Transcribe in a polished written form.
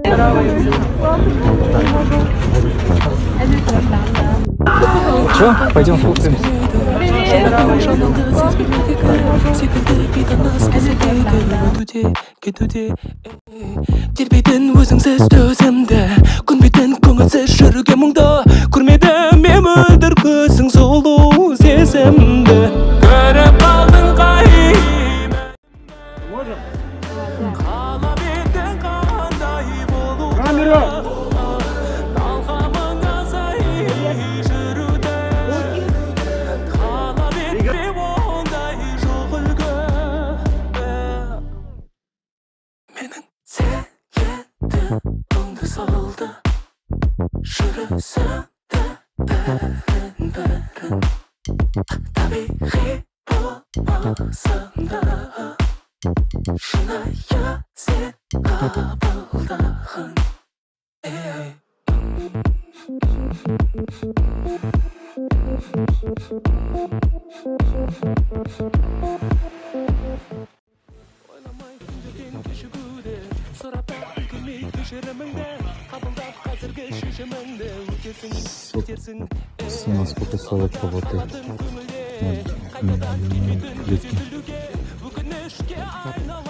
Че, пойдем фоткаемся. Тербейтін өзіңсіз төзімді, көнбейтін көңілсіз жүруге мұңды. Көрмедім мен мөлдір көзің сұлу сезімді. Көріп қалдың қайым қалап еттің қандай болу. Талғамыңа сай жүруді қалап еттім ондай жоқ үлгі. Менің сүйеді мұңды салды жүрісімді бәрін табиғи болмасымды шынайы сен қабылдағын. Ойламай күндерден кешігуді, сұрап үлгермей кешіріміңді, қабылдап қазіргі шешіміңді. Өтерсің Насколько человек работает над